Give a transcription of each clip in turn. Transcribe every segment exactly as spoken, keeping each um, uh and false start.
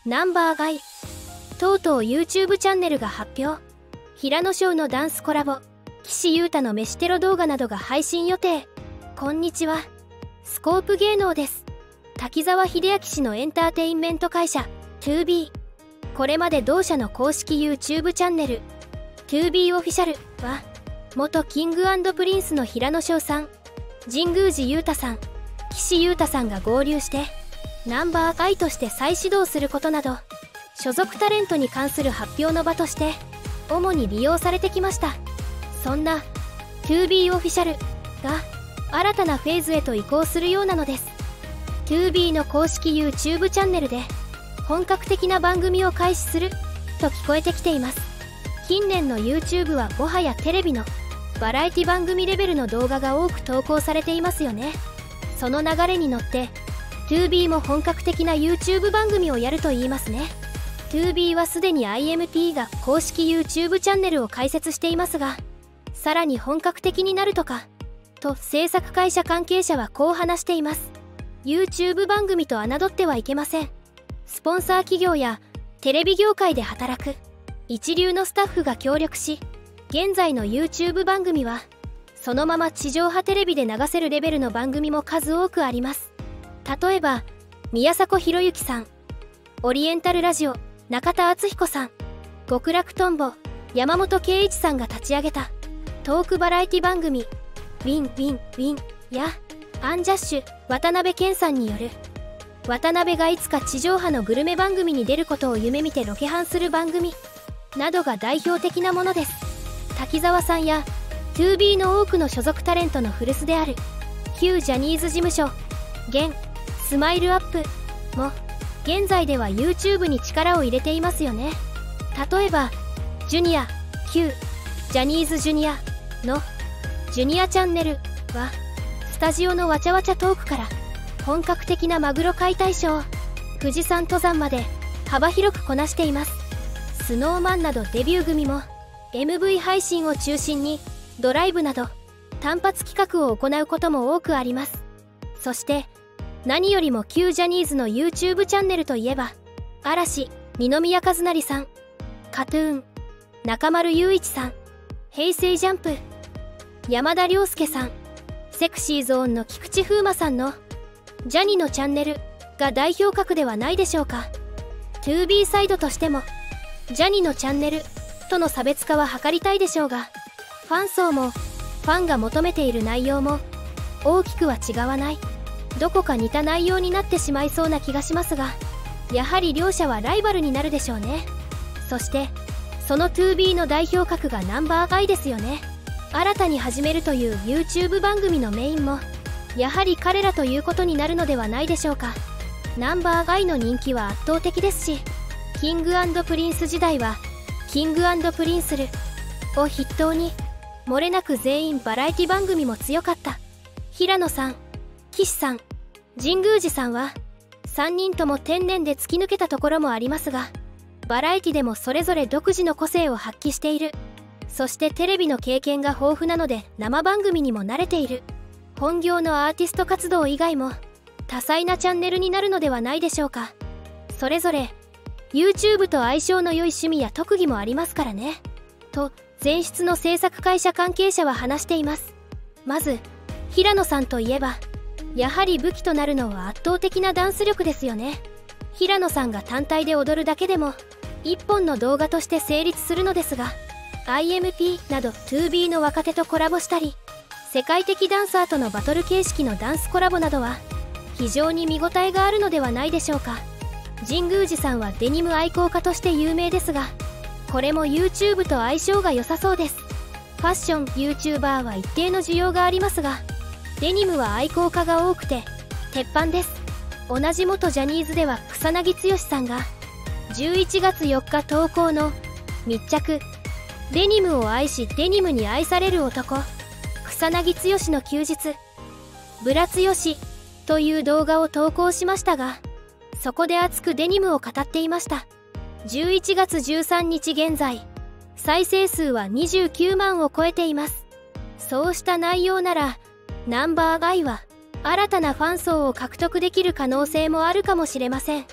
ナンバーガイ。とうとう YouTube チャンネルが発表。平野翔のダンスコラボ、岸優太の飯テロ動画などが配信予定。こんにちは。スコープ芸能です。滝沢秀明氏のエンターテインメント会社 ツービー。これまで同社の公式 YouTube チャンネル ツービー オフィシャルは、元キング&プリンスの平野翔さん、神宮寺勇太さん、岸優太さんが合流してナンバーガイとして再始動することなど、所属タレントに関する発表の場として主に利用されてきました。そんな ツービー オフィシャルが新たなフェーズへと移行するようなのです。 ツービー の公式 YouTube チャンネルで本格的な番組を開始すると聞こえてきています。近年の YouTube はもはやテレビのバラエティ番組レベルの動画が多く投稿されていますよね。その流れに乗って ツービー も本格的な YouTube 番組をやると言いますね。 ツービー はすでに アイエムティー が公式 YouTube チャンネルを開設していますが、さらに本格的になるとかと制作会社関係者はこう話しています。 YouTube 番組と侮ってはいけません。スポンサー企業やテレビ業界で働く一流のスタッフが協力し、現在の YouTube 番組はそのまま地上波テレビで流せるレベルの番組も数多くあります。例えば宮迫博之さん、オリエンタルラジオ中田敦彦さん、極楽とんぼ山本圭一さんが立ち上げたトークバラエティ番組ウィンウィンウィンやアンジャッシュ渡辺謙さんによる渡辺がいつか地上波のグルメ番組に出ることを夢見てロケハンする番組などが代表的なものです。滝沢さんや ツービー の多くの所属タレントの古巣である旧ジャニーズ事務所現スマイルアップも現在では YouTube に力を入れていますよね。例えばジュニア旧ジャニーズジュニアのジュニアチャンネルはスタジオのわちゃわちゃトークから本格的なマグロ解体ショー、富士山登山まで幅広くこなしています。スノーマンなどデビュー組も エムブイ 配信を中心にドライブなど単発企画を行うことも多くあります。そして何よりも旧ジャニーズの YouTube チャンネルといえば嵐二宮和也さん、カトゥーン中丸雄一さん、平成ジャンプ山田涼介さん、セクシーゾーンの菊池風磨さんのジャニのチャンネルが代表格ではないでしょうか。 ツービー サイドとしてもジャニのチャンネルとの差別化は図りたいでしょうが、ファン層もファンが求めている内容も大きくは違わない、どこか似た内容になってしまいそうな気がしますが、やはり両者はライバルになるでしょうね。そしてその ツービー の代表格がナンバーガイですよね。新たに始めるという YouTube 番組のメインもやはり彼らということになるのではないでしょうか。ナンバーガイの人気は圧倒的ですし、キング&プリンス時代はキング&プリンスルを筆頭に漏れなく全員バラエティ番組も強かった。平野さん、岸さん、神宮寺さんはさんにんとも天然で突き抜けたところもありますが、バラエティでもそれぞれ独自の個性を発揮している。そしてテレビの経験が豊富なので生番組にも慣れている。本業のアーティスト活動以外も多彩なチャンネルになるのではないでしょうか。それぞれ YouTube と相性の良い趣味や特技もありますからねと前室の制作会社関係者は話しています。まず平野さんといえばやはり武器となるのは圧倒的なダンス力ですよね。平野さんが単体で踊るだけでも一本の動画として成立するのですが、 アイエムピー など ツービー の若手とコラボしたり世界的ダンサーとのバトル形式のダンスコラボなどは非常に見応えがあるのではないでしょうか。神宮寺さんはデニム愛好家として有名ですが、これも YouTube と相性が良さそうです。ファッション YouTuber は一定の需要がありますが、デニムは愛好家が多くて鉄板です。同じ元ジャニーズでは草薙剛さんがじゅういちがつよっか投稿の密着デニムを愛しデニムに愛される男草薙剛の休日ブラツヨシという動画を投稿しましたが、そこで熱くデニムを語っていました。じゅういちがつじゅうさんにち現在再生数はにじゅうきゅうまんを超えています。そうした内容ならナンバーガイは新たなファン層を獲得できる可能性もあるかもしれません。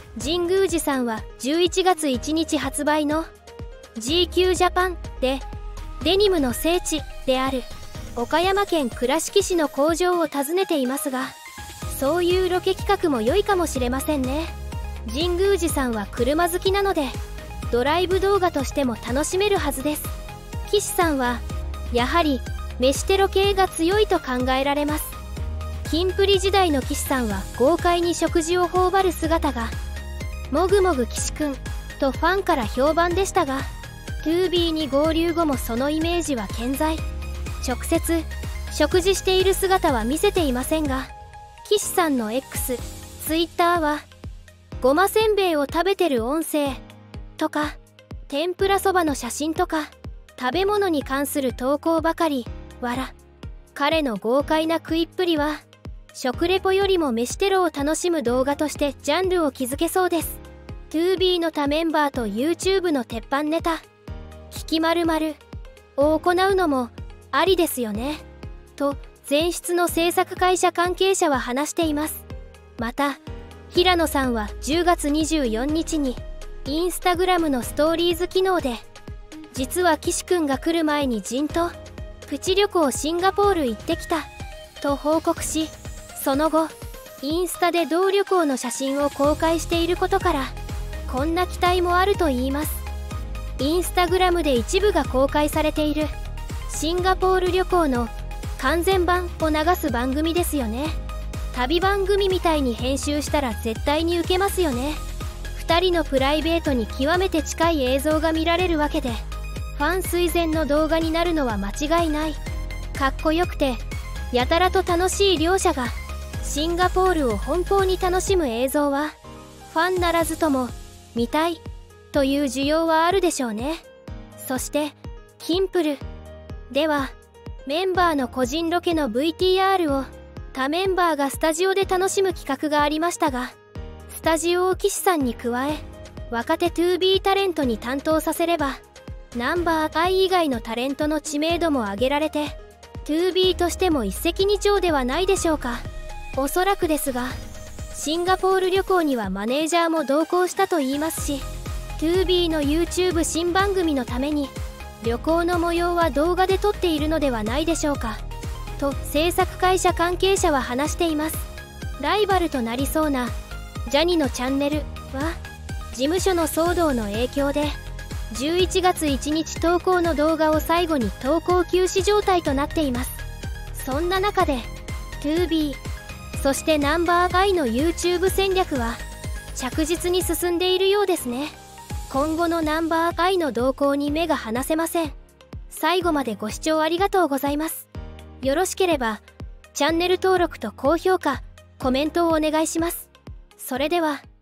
神宮寺さんはじゅういちがついちにち発売の ジーキュー ジャパンでデニムの聖地である岡山県倉敷市の工場を訪ねていますが、そういうロケ企画も良いかもしれませんね。神宮寺さんは車好きなのでドライブ動画としても楽しめるはずです。岸さんはやはり飯テロ系が強いと考えられます。キンプリ時代の岸さんは豪快に食事を頬張る姿がもぐもぐ岸くんとファンから評判でしたが、 トゥービー に合流後もそのイメージは健在。直接食事している姿は見せていませんが、岸さんの X、Twitter はごませんべいを食べてる音声とか天ぷらそばの写真とか食べ物に関する投稿ばかり。わら。彼の豪快な食いっぷりは食レポよりも飯テロを楽しむ動画としてジャンルを築けそうです。トゥービー の他メンバーと YouTube の鉄板ネタ聞きまるまるを行うのもありですよねと前室の制作会社関係者は話しています。また平野さんはじゅうがつにじゅうよっかにインスタグラムのストーリーズ機能で、実は岸くんが来る前に陣とプチ旅行シンガポール行ってきたと報告し、その後インスタで同旅行の写真を公開していることからこんな期待もあるといいます。インスタグラムで一部が公開されているシンガポール旅行の完全版を流す番組ですよね。旅番組みたいに編集したら絶対にウケますよね。ふたりのプライベートに極めて近い映像が見られるわけで、ファン垂涎の動画になるのは間違いない。かっこよくてやたらと楽しい両者がシンガポールを奔放に楽しむ映像はファンならずとも見たいという需要はあるでしょうね。そしてキンプルではメンバーの個人ロケの ブイティーアール を他メンバーがスタジオで楽しむ企画がありましたが、スタジオを岸さんに加え若手 トゥービー タレントに担当させればナンバーアイ以外のタレントの知名度も上げられて トゥービー としても一石二鳥ではないでしょうか。おそらくですがシンガポール旅行にはマネージャーも同行したといいますし、 トゥービー の YouTube 新番組のために旅行の模様は動画で撮っているのではないでしょうかと制作会社関係者は話しています。ライバルとなりそうなジャニのチャンネルは事務所の騒動の影響でじゅういちがついちにち投稿の動画を最後に投稿休止状態となっています。そんな中で トゥービー そしてナンバーアイの YouTube 戦略は着実に進んでいるようですね。今後のナンバーアイの動向に目が離せません。最後までご視聴ありがとうございます。よろしければチャンネル登録と高評価、コメントをお願いします。それでは。